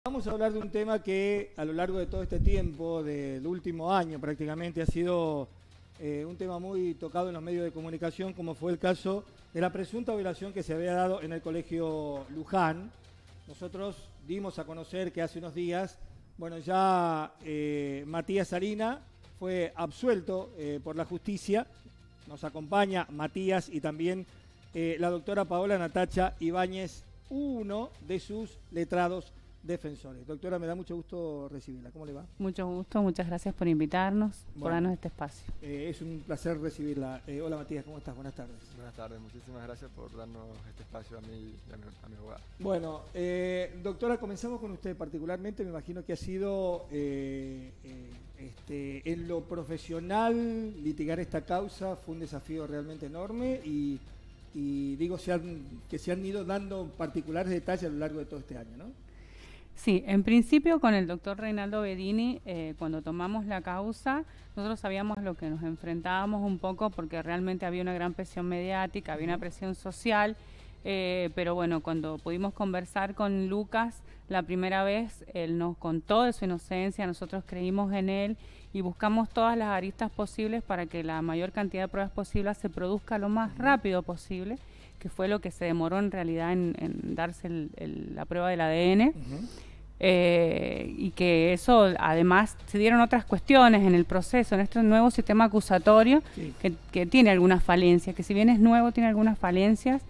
Vamos a hablar de un tema que a lo largo de todo este tiempo, del último año prácticamente, ha sido un tema muy tocado en los medios de comunicación, como fue el caso de la presunta violación que se había dado en el colegio Luján. Nosotros dimos a conocer que hace unos días, bueno, ya Matías Salina fue absuelto por la justicia. Nos acompaña Matías y también la doctora Paola Natacha Ibáñez, uno de sus letrados defensores. Doctora, me da mucho gusto recibirla. ¿Cómo le va? Mucho gusto, muchas gracias por invitarnos, Bueno, por darnos este espacio. Es un placer recibirla. Hola Matías, ¿cómo estás? Buenas tardes. Buenas tardes, muchísimas gracias por darnos este espacio a mí y a mi abogada. Bueno, doctora, comenzamos con usted particularmente. Me imagino que ha sido en lo profesional litigar esta causa fue un desafío realmente enorme y digo que se han ido dando particulares detalles a lo largo de todo este año, ¿no? Sí, en principio con el doctor Reinaldo Bedini, cuando tomamos la causa, nosotros sabíamos lo que nos enfrentábamos un poco porque realmente había una gran presión mediática, había una presión social, pero bueno, cuando pudimos conversar con Lucas la primera vez, él nos contó de su inocencia, nosotros creímos en él y buscamos todas las aristas posibles para que la mayor cantidad de pruebas posibles se produzca lo más rápido posible, que fue lo que se demoró en realidad en darse la prueba del ADN. Y que eso, además, se dieron otras cuestiones en el proceso, en este nuevo sistema acusatorio, Sí. que tiene algunas falencias, que si bien es nuevo, tiene algunas falencias.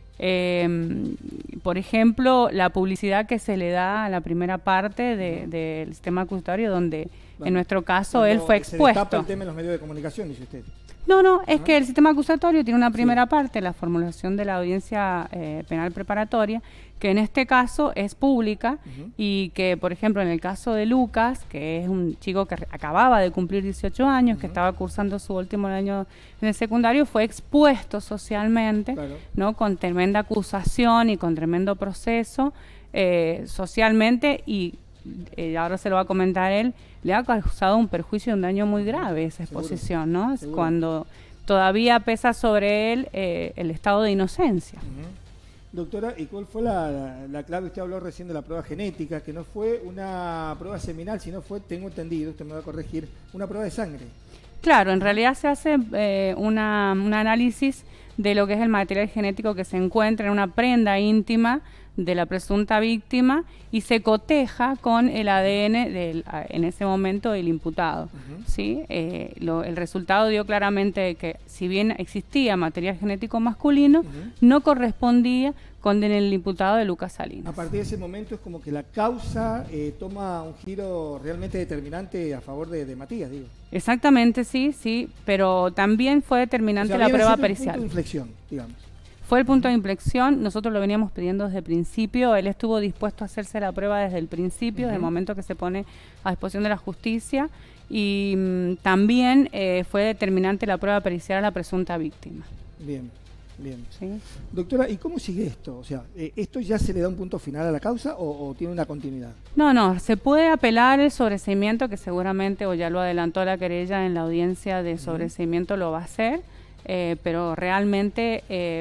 Por ejemplo, la publicidad que se le da a la primera parte del sistema acusatorio, donde Bueno, en nuestro caso él fue Se destapa expuesto. el tema en los medios de comunicación, dice usted. No, es que el sistema acusatorio tiene una primera parte, la formulación de la audiencia penal preparatoria, que en este caso es pública y que, por ejemplo, en el caso de Lucas, que es un chico que acababa de cumplir 18 años, que estaba cursando su último año en el secundario, fue expuesto socialmente, Claro. ¿no? Con tremenda acusación y con tremendo proceso socialmente y ahora se lo va a comentar él, le ha causado un perjuicio y un daño muy grave esa exposición, ¿no? Es cuando todavía pesa sobre él el estado de inocencia. Doctora, ¿y cuál fue la clave? Usted habló recién de la prueba genética, que no fue una prueba seminal, sino fue, tengo entendido, usted me va a corregir, una prueba de sangre. Claro, en realidad se hace un análisis de lo que es el material genético que se encuentra en una prenda íntima de la presunta víctima y se coteja con el ADN en ese momento del imputado. ¿Sí? El resultado dio claramente que si bien existía material genético masculino, no correspondía con el imputado de Lucas Salinas. A partir de ese momento es como que la causa toma un giro realmente determinante a favor de Matías, digo. Exactamente, sí, pero también fue determinante la prueba pericial. Un punto de inflexión, digamos. Fue el punto de inflexión, nosotros lo veníamos pidiendo desde el principio, él estuvo dispuesto a hacerse la prueba desde el principio, desde el momento que se pone a disposición de la justicia, y también fue determinante la prueba pericial a la presunta víctima. Bien. ¿Sí? Doctora, ¿y cómo sigue esto? O sea, ¿esto ya se le da un punto final a la causa o tiene una continuidad? No, se puede apelar el sobreseimiento, que seguramente, o ya lo adelantó la querella en la audiencia de sobreseimiento, lo va a hacer, pero realmente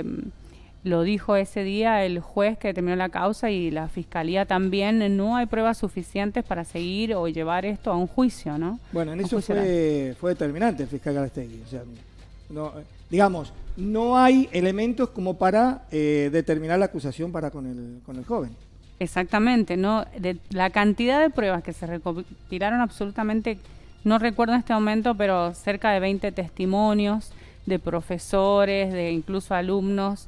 lo dijo ese día el juez que determinó la causa y la fiscalía también, no hay pruebas suficientes para seguir o llevar esto a un juicio, ¿no? Bueno, en eso fue determinante el fiscal Garastegui, o sea, no, digamos, no hay elementos como para determinar la acusación para con el joven. Exactamente, ¿no? De la cantidad de pruebas que se recopilaron absolutamente, no recuerdo en este momento, pero cerca de 20 testimonios de profesores, de incluso alumnos,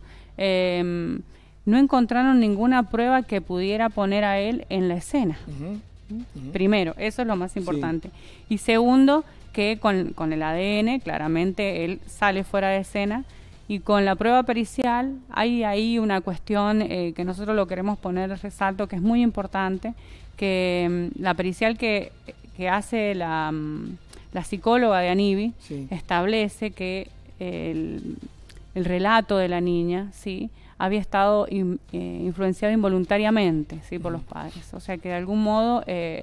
no encontraron ninguna prueba que pudiera poner a él en la escena. Primero, eso es lo más importante. Sí. Y segundo, que con el ADN, claramente él sale fuera de escena, y con la prueba pericial hay ahí una cuestión que nosotros lo queremos poner en resalto, que es muy importante, que la pericial que hace la psicóloga de Anivi establece que el relato de la niña, ¿sí?, había estado influenciado involuntariamente, ¿sí?, por los padres. O sea que de algún modo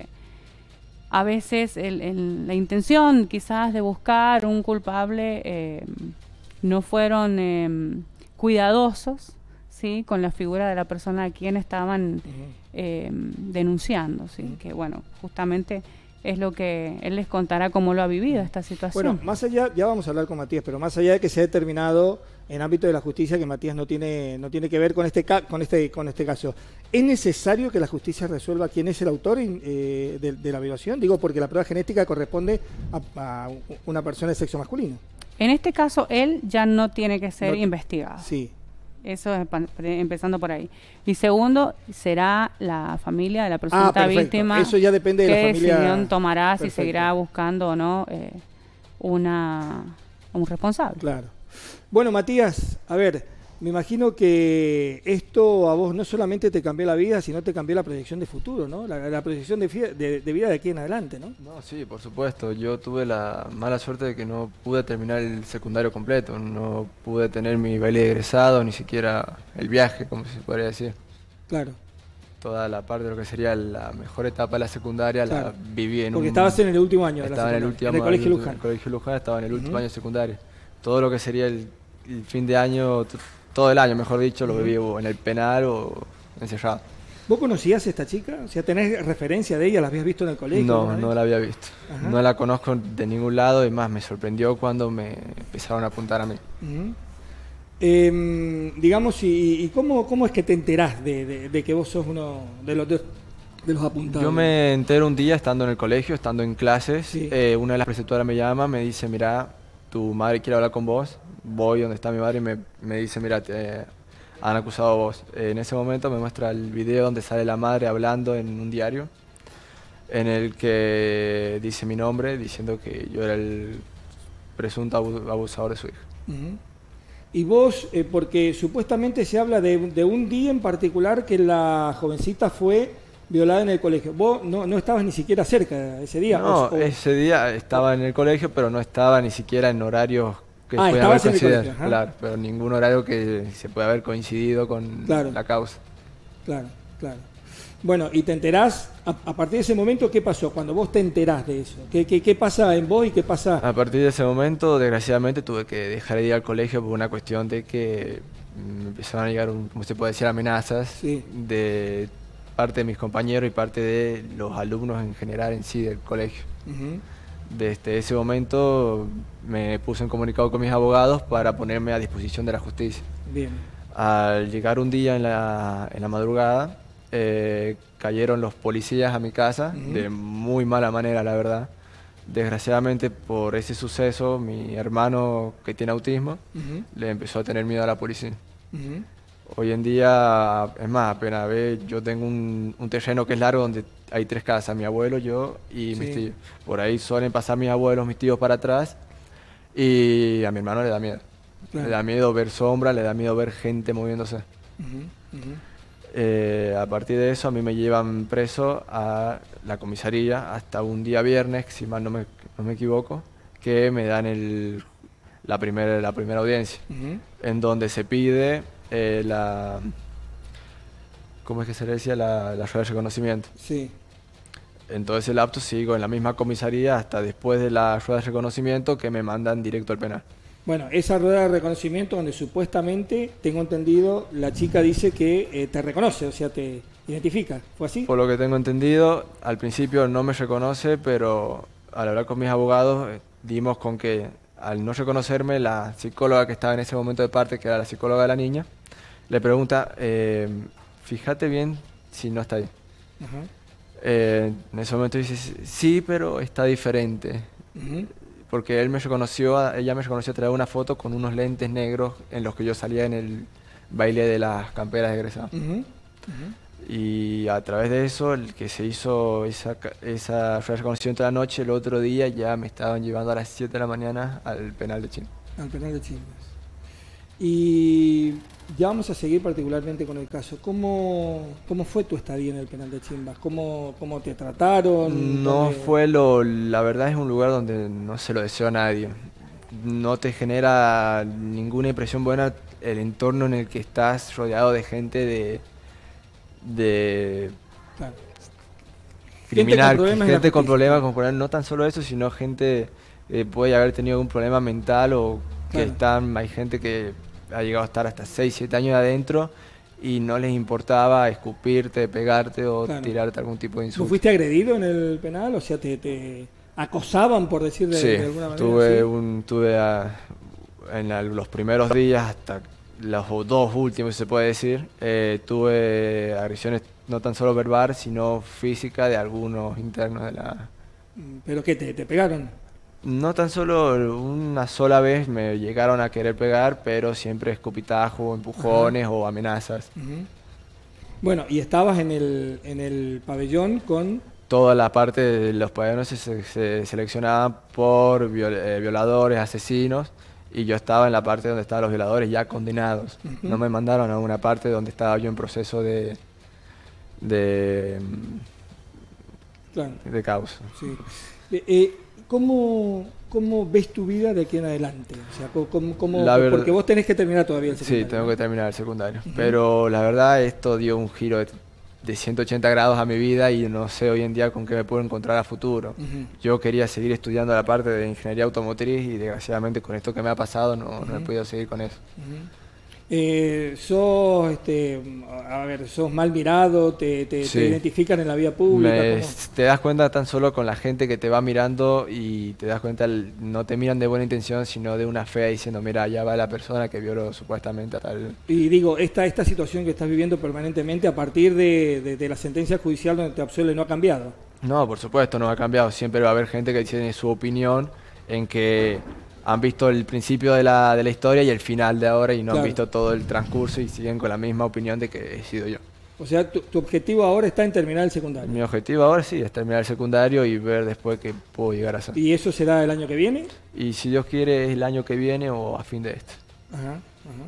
a veces la intención quizás de buscar un culpable no fueron cuidadosos, ¿sí? ¿sí? Con la figura de la persona a quien estaban denunciando, ¿sí? Que bueno, justamente es lo que él les contará cómo lo ha vivido esta situación. Bueno, más allá, ya vamos a hablar con Matías, pero más allá de que se ha determinado en ámbito de la justicia que Matías no tiene que ver con este caso, ¿es necesario que la justicia resuelva quién es el autor de la violación? Digo, porque la prueba genética corresponde a una persona de sexo masculino. En este caso, él ya no tiene que ser investigado. Sí. Eso es empezando por ahí. Y segundo, será la familia de la presunta víctima. Eso ya depende de la familia. ¿Qué decisión tomará? Si seguirá buscando o no un responsable? Claro. Bueno, Matías, a ver, me imagino que esto a vos no solamente te cambió la vida, sino te cambió la proyección de futuro, ¿no? La proyección de vida de aquí en adelante, ¿no? No, sí, por supuesto. Yo tuve la mala suerte de que no pude terminar el secundario completo. No pude tener mi baile de egresado, ni siquiera el viaje, como se podría decir. Claro. Toda la parte de lo que sería la mejor etapa de la secundaria la viví en Porque estabas en el último año de la secundaria. en el Colegio Luján. En el Colegio Luján estaba en el último año de secundaria. Todo lo que sería el fin de año, todo el año, mejor dicho, lo viví en el penal o encerrado. ¿Vos conocías a esta chica? O sea, ¿tenés referencia de ella? ¿La habías visto en el colegio? No la había visto. Ajá. No la conozco de ningún lado y más me sorprendió cuando me empezaron a apuntar a mí. Digamos, ¿y cómo es que te enterás de que vos sos uno de los apuntados? Yo me entero un día estando en el colegio, estando en clases. Sí. Una de las preceptoras me llama, me dice, mira, tu madre quiere hablar con vos. Voy donde está mi madre y me dice, mira, te han acusado a vos. En ese momento me muestra el video donde sale la madre hablando en un diario, en el que dice mi nombre, diciendo que yo era el presunto abusador de su hija. Y vos, porque supuestamente se habla de un día en particular que la jovencita fue violada en el colegio. ¿Vos no estabas ni siquiera cerca ese día? No, ese día estaba en el colegio, pero no estaba ni siquiera en horarios que puede haber coincidido. Claro, pero ningún horario que se pueda haber coincidido con la causa. Claro. Bueno, y te enterás, a partir de ese momento, ¿qué pasó? Cuando vos te enterás de eso, ¿qué pasa en vos y qué pasa? A partir de ese momento, desgraciadamente, tuve que dejar de ir al colegio por una cuestión de que me empezaron a llegar, como se puede decir, amenazas de parte de mis compañeros y parte de los alumnos en general en sí del colegio. Desde ese momento me puse en comunicado con mis abogados para ponerme a disposición de la justicia. Bien. Al llegar un día en la madrugada, cayeron los policías a mi casa de muy mala manera, la verdad. Desgraciadamente por ese suceso, mi hermano que tiene autismo le empezó a tener miedo a la policía. Hoy en día, es más, apenas yo tengo un terreno que es largo donde hay 3 casas, mi abuelo, yo y mis tíos. Por ahí suelen pasar mis abuelos, mis tíos para atrás y a mi hermano le da miedo. Claro. Le da miedo ver sombras, le da miedo ver gente moviéndose. A partir de eso a mí me llevan preso a la comisaría hasta un día viernes, si mal no me equivoco, que me dan la primera audiencia, en donde se pide ¿cómo es que se le decía? La rueda de reconocimiento. Sí. En todo ese lapso sigo en la misma comisaría hasta después de la rueda de reconocimiento que me mandan directo al penal. Bueno, esa rueda de reconocimiento donde supuestamente, tengo entendido, la chica dice que te reconoce, o sea, te identifica. ¿Fue así? Por lo que tengo entendido, al principio no me reconoce, pero al hablar con mis abogados dimos con que al no reconocerme, la psicóloga que estaba en ese momento de parte, que era la psicóloga de la niña, le pregunta, fíjate bien si no está ahí. En ese momento dice, sí, pero está diferente. Porque ella me reconoció a través de una foto con unos lentes negros en los que yo salía en el baile de las camperas de egresados. Y a través de eso, el que se hizo esa reconocimiento de la noche, el otro día ya me estaban llevando a las 7 de la mañana al penal de Chimba. Al penal de Chimbas. Y ya vamos a seguir particularmente con el caso. ¿Cómo fue tu estadía en el penal de Chimbas? ¿Cómo te trataron? No fue la verdad es un lugar donde no se lo deseo a nadie. No te genera ninguna impresión buena el entorno en el que estás rodeado de gente claro, criminal, gente con problemas, no tan solo eso, sino gente que puede haber tenido algún problema mental o que hay gente que ha llegado a estar hasta 6, 7 años adentro y no les importaba escupirte, pegarte o Claro. tirarte algún tipo de ¿Tú insulto. fuiste agredido en el penal? O sea, te acosaban, por decir de Sí, alguna manera. los primeros días, hasta los dos últimos, se puede decir, tuve agresiones no tan solo verbal, sino física de algunos internos de la... ¿Pero qué? ¿Te pegaron? No tan solo una sola vez me llegaron a querer pegar, pero siempre escupitajo, empujones o amenazas. Ujú. Bueno, y estabas en el pabellón con... Toda la parte de los pabellones se seleccionaban por violadores, asesinos, y yo estaba en la parte donde estaban los violadores ya condenados. Ujú. No me mandaron a una parte donde estaba yo en proceso de Claro, causa. sí. ¿Cómo ves tu vida de aquí en adelante? O sea, porque vos tenés que terminar todavía el secundario. Sí, tengo ¿no? que terminar el secundario. Pero la verdad, esto dio un giro de 180 grados a mi vida y no sé hoy en día con qué me puedo encontrar a futuro. Ujú. Yo quería seguir estudiando la parte de ingeniería automotriz y desgraciadamente con esto que me ha pasado no he podido seguir con eso. Ujú. Sos mal mirado, te Sí. identifican en la vía pública. Te das cuenta tan solo con la gente que te va mirando y te das cuenta, no te miran de buena intención, sino de una fea diciendo, mira, allá va la persona que violó supuestamente a tal... Y digo, esta situación que estás viviendo permanentemente a partir de la sentencia judicial donde te absuelve no ha cambiado. No, por supuesto, no ha cambiado. Siempre va a haber gente que tiene su opinión en que han visto el principio de la historia y el final de ahora y no Claro. han visto todo el transcurso y siguen con la misma opinión de que he sido yo. O sea, tu objetivo ahora está en terminar el secundario. Mi objetivo ahora sí es terminar el secundario y ver después qué puedo llegar a hacer. ¿Y eso será el año que viene? Y si Dios quiere es el año que viene o a fin de este. Ajá, ajá.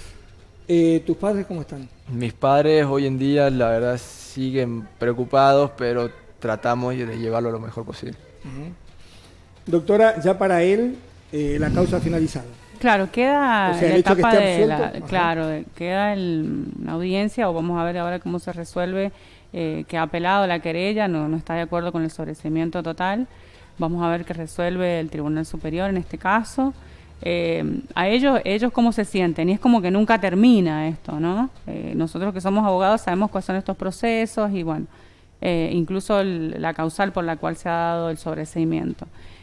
¿Tus padres cómo están? Mis padres hoy en día la verdad siguen preocupados, pero tratamos de llevarlo lo mejor posible. Ujú. Doctora, ya para él la causa ha finalizado. Claro, queda O sea, la el hecho que etapa esté de absuelto, ajá. claro, queda una audiencia, o vamos a ver ahora cómo se resuelve, que ha apelado la querella, no está de acuerdo con el sobreseimiento total. Vamos a ver qué resuelve el Tribunal Superior en este caso. A ellos cómo se sienten, y es como que nunca termina esto, ¿no? Nosotros que somos abogados sabemos cuáles son estos procesos y bueno, incluso la causal por la cual se ha dado el sobreseimiento.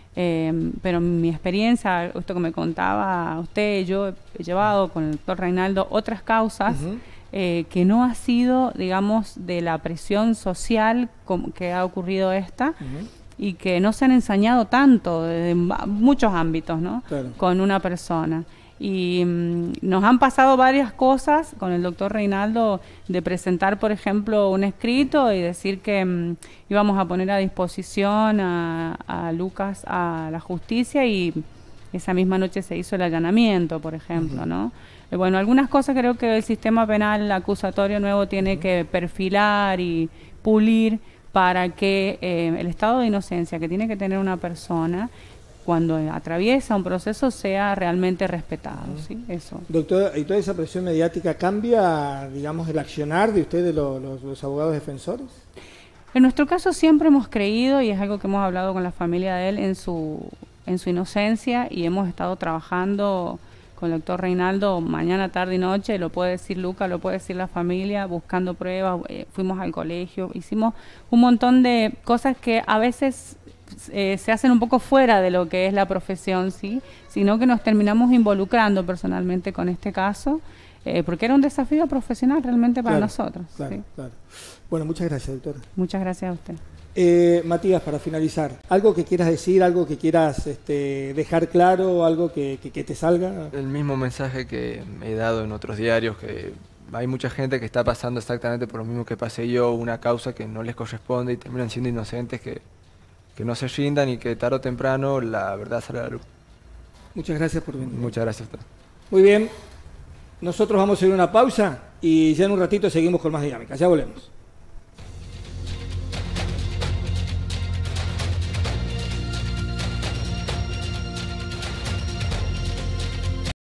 Pero mi experiencia, esto que me contaba usted, yo he llevado con el doctor Reinaldo otras causas Ujú. que no ha sido, digamos, de la presión social que ha ocurrido esta, Ujú. y que no se han ensañado tanto en muchos ámbitos, ¿no? Claro. Con una persona. Y nos han pasado varias cosas con el doctor Reinaldo, de presentar, por ejemplo, un escrito y decir que íbamos a poner a disposición a Lucas a la justicia, y esa misma noche se hizo el allanamiento, por ejemplo, ¿no? Bueno, algunas cosas creo que el sistema penal acusatorio nuevo tiene que perfilar y pulir para que el estado de inocencia que tiene que tener una persona cuando atraviesa un proceso sea realmente respetado, ¿sí? Eso. Doctora, ¿y toda esa presión mediática cambia, digamos, el accionar de ustedes, los abogados defensores? En nuestro caso siempre hemos creído, y es algo que hemos hablado con la familia de él, en su inocencia, y hemos estado trabajando con el doctor Reinaldo mañana, tarde y noche, lo puede decir Luca, lo puede decir la familia, buscando pruebas, fuimos al colegio, hicimos un montón de cosas que a veces se hacen un poco fuera de lo que es la profesión, ¿sí? Sino que nos terminamos involucrando personalmente con este caso, porque era un desafío profesional realmente para nosotros. Claro, ¿sí? claro. Bueno, muchas gracias, doctora. Muchas gracias a usted. Matías, para finalizar, ¿algo que quieras decir, algo que quieras dejar claro, algo que te salga? El mismo mensaje que he dado en otros diarios, que hay mucha gente que está pasando exactamente por lo mismo que pasé yo, una causa que no les corresponde y terminan siendo inocentes, que no se rindan y que tarde o temprano la verdad sale a la luz. Muchas gracias por venir. Muchas gracias a usted. Muy bien, nosotros vamos a hacer una pausa y ya en un ratito seguimos con más dinámica. Ya volvemos.